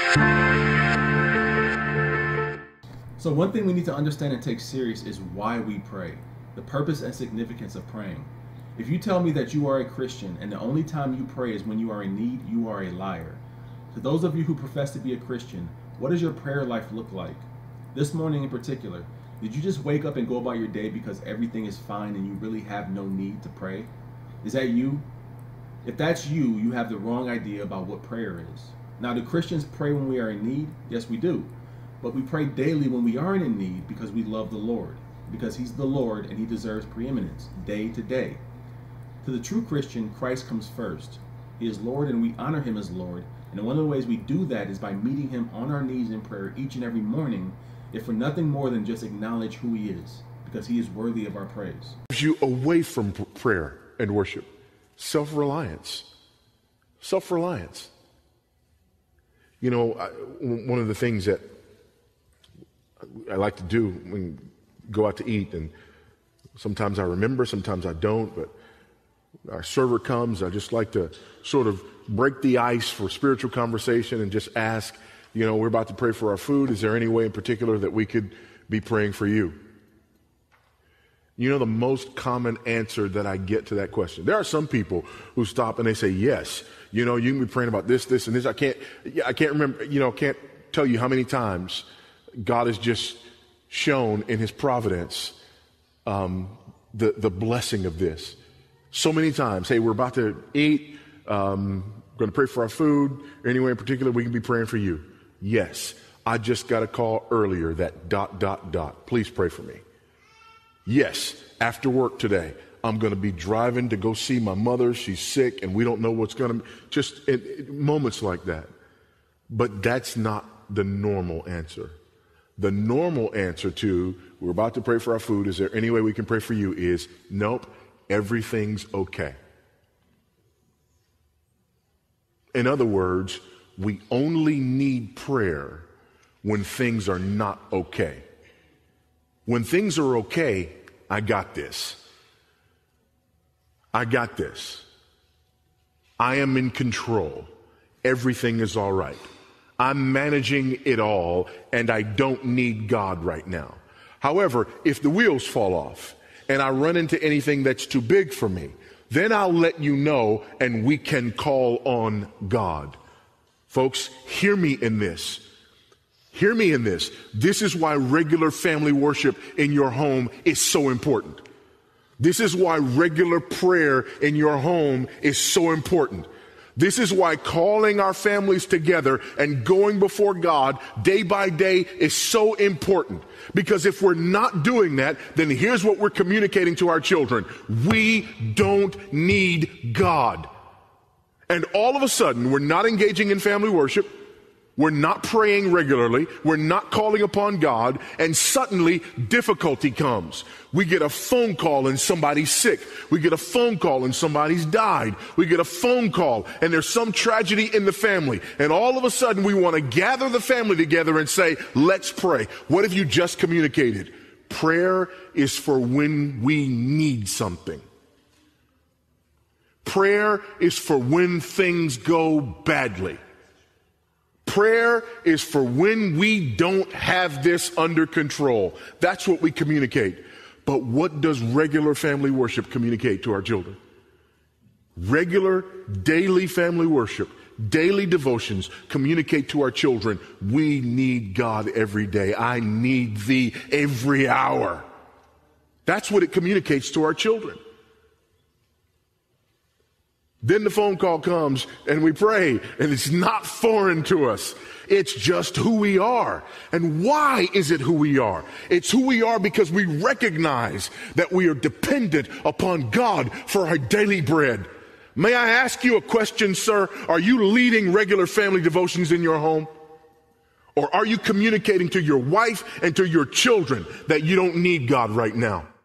So one thing we need to understand and take serious is why we pray, the purpose and significance of praying. If you tell me that you are a Christian and the only time you pray is when you are in need, you are a liar. To those of you who profess to be a Christian, what does your prayer life look like? This morning in particular, did you just wake up and go about your day because everything is fine and you really have no need to pray? Is that you? If that's you, you have the wrong idea about what prayer is. Now, do Christians pray when we are in need? Yes, we do. But we pray daily when we aren't in need because we love the Lord, because He's the Lord and He deserves preeminence day to day. To the true Christian, Christ comes first. He is Lord and we honor Him as Lord. And one of the ways we do that is by meeting Him on our knees in prayer each and every morning, if for nothing more than just acknowledge who He is, because He is worthy of our praise. You away from prayer and worship. Self-reliance. Self-reliance. You know, one of the things that I like to do when we go out to eat, and sometimes I remember, sometimes I don't, but our server comes, I just like to sort of break the ice for spiritual conversation and just ask, you know, we're about to pray for our food. Is there any way in particular that we could be praying for you? You know the most common answer that I get to that question? There are some people who stop and they say, yes, you know, you can be praying about this, this, and this. I can't remember, you know, can't tell you how many times God has just shown in His providence the blessing of this. So many times, hey, we're about to eat, going to pray for our food, or any way in particular we can be praying for you. Yes, I just got a call earlier that ... Please pray for me. Yes, after work today, I'm going to be driving to go see my mother. She's sick, and we don't know what's going to... Just moments like that. But that's not the normal answer. The normal answer to, we're about to pray for our food, is there any way we can pray for you, is, nope, everything's okay. In other words, we only need prayer when things are not okay. When things are okay, I got this. I got this. I am in control. Everything is all right. I'm managing it all, and I don't need God right now. However, if the wheels fall off and I run into anything that's too big for me, then I'll let you know and we can call on God. Folks, hear me in this. Hear me in this. This is why regular family worship in your home is so important. This is why regular prayer in your home is so important. This is why calling our families together and going before God day by day is so important. Because if we're not doing that, then here's what we're communicating to our children. We don't need God. And all of a sudden, we're not engaging in family worship. We're not praying regularly. We're not calling upon God. And suddenly, difficulty comes. We get a phone call and somebody's sick. We get a phone call and somebody's died. We get a phone call and there's some tragedy in the family. And all of a sudden, we want to gather the family together and say, let's pray. What have you just communicated? Prayer is for when we need something. Prayer is for when things go badly. Prayer is for when we don't have this under control. That's what we communicate. But what does regular family worship communicate to our children? Regular daily family worship, daily devotions communicate to our children, we need God every day. I need Thee every hour. That's what it communicates to our children. Then the phone call comes and we pray, and it's not foreign to us. It's just who we are. And why is it who we are? It's who we are because we recognize that we are dependent upon God for our daily bread. May I ask you a question, sir? Are you leading regular family devotions in your home? Or are you communicating to your wife and to your children that you don't need God right now?